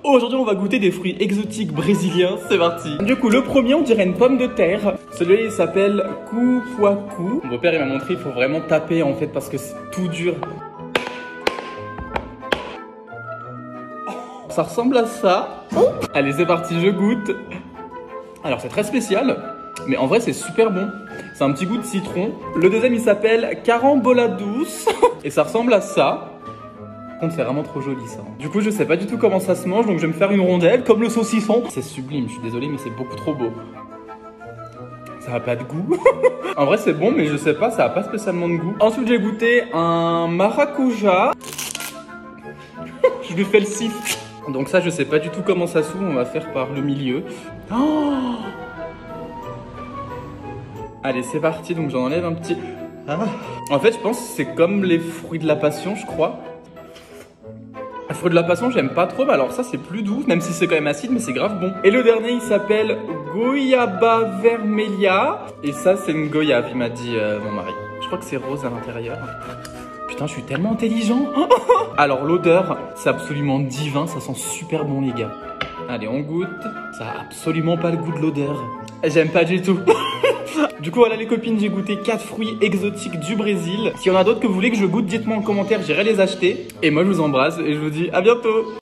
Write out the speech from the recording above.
Aujourd'hui on va goûter des fruits exotiques brésiliens, c'est parti. Du coup le premier on dirait une pomme de terre. Celui-là il s'appelle Cupuaçu. Mon beau-père il m'a montré, il faut vraiment taper en fait parce que c'est tout dur. Ça ressemble à ça. Allez c'est parti, je goûte. Alors c'est très spécial, mais en vrai c'est super bon. C'est un petit goût de citron. Le deuxième il s'appelle Carambola douce. Et ça ressemble à ça. Par contre c'est vraiment trop joli ça. Du coup je sais pas du tout comment ça se mange, donc je vais me faire une rondelle comme le saucisson. C'est sublime, je suis désolé mais c'est beaucoup trop beau. Ça a pas de goût. En vrai c'est bon mais je sais pas, ça a pas spécialement de goût. Ensuite j'ai goûté un maracuja. Je lui fais le sif. Donc ça je sais pas du tout comment ça s'ouvre, on va faire par le milieu. Oh, allez c'est parti, donc j'en enlève un petit. Ah. En fait je pense que c'est comme les fruits de la passion je crois. Les fruits de la passion j'aime pas trop, mais alors ça c'est plus doux, même si c'est quand même acide mais c'est grave bon. Et le dernier il s'appelle Goiaba vermelha. Et ça c'est une goyave il m'a dit mon mari. Je crois que c'est rose à l'intérieur. Putain je suis tellement intelligent. Alors l'odeur c'est absolument divin, ça sent super bon les gars. Allez on goûte. Ça a absolument pas le goût de l'odeur. J'aime pas du tout. Du coup voilà les copines, j'ai goûté 4 fruits exotiques du Brésil. S'il y en a d'autres que vous voulez que je goûte, dites-moi en commentaire, j'irai les acheter. Et moi je vous embrasse et je vous dis à bientôt.